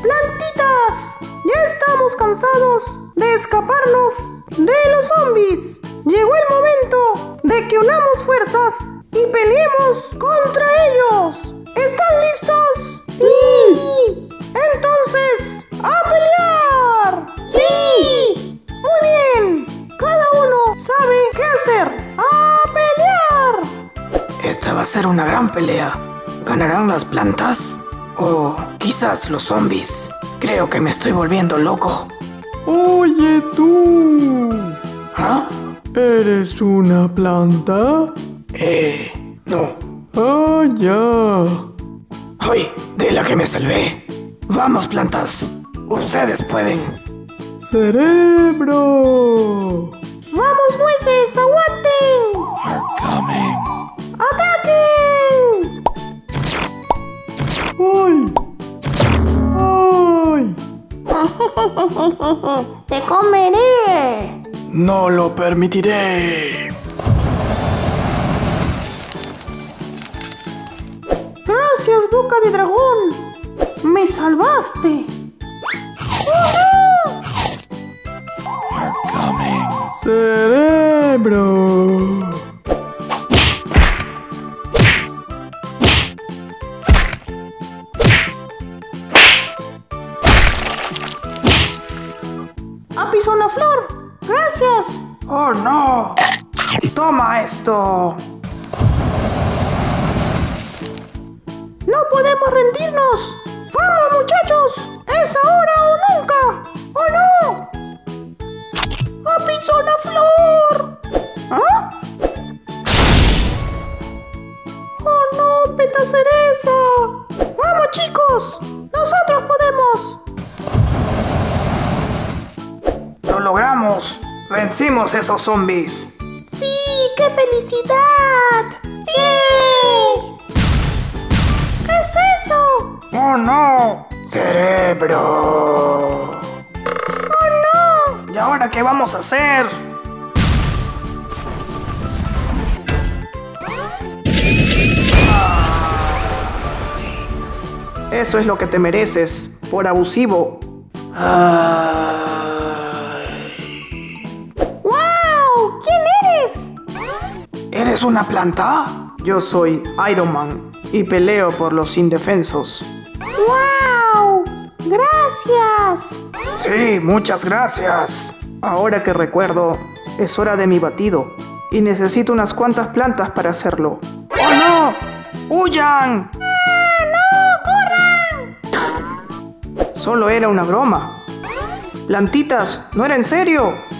Plantitas, ya estamos cansados de escaparnos de los zombies. Llegó el momento de que unamos fuerzas y peleemos contra ellos. ¿Están listos? ¡Sí! Entonces, ¡a pelear! ¡Sí! Muy bien. Cada uno sabe qué hacer. ¡A pelear! Esta va a ser una gran pelea. ¿Ganarán las plantas? O quizás los zombies. Creo que me estoy volviendo loco. Oye tú, ¿Ah? ¿eres una planta? No. Ah, ya. ¡Ay! De la que me salvé. Vamos, plantas. Ustedes pueden. ¡Cerebro! ¡Vamos, nueces! ¡Aguanten! ¡Ataquen! ¡Ay! ¡Ay! ¡Te comeré! No lo permitiré. ¡Gracias, boca de dragón! ¡Me salvaste! ¡Cerebro! ¡Apizona flor! ¡Gracias! ¡Oh, no! ¡Toma esto! ¡No podemos rendirnos! ¡Vamos, muchachos! ¡Es ahora o nunca! ¡Oh, no! ¡Apizona flor! ¿Ah? ¡Oh, no, petacereza! ¡Vamos, chicos! ¡Nosotros podemos! ¡Lo logramos! ¡Vencimos esos zombies! ¡Sí! ¡Qué felicidad! ¡Sí! ¿Qué es eso? ¡Oh, no! ¡Cerebro! ¡Oh, no! ¿Y ahora qué vamos a hacer? Eso es lo que te mereces, por abusivo. ¡Wow! ¿Quién eres? ¿Eres una planta? Yo soy Iron Man y peleo por los indefensos. ¡Wow! ¡Gracias! Sí, muchas gracias. Ahora que recuerdo, es hora de mi batido y necesito unas cuantas plantas para hacerlo. ¡Oh, no! ¡Huyan! Solo era una broma. Plantitas, ¿no era en serio?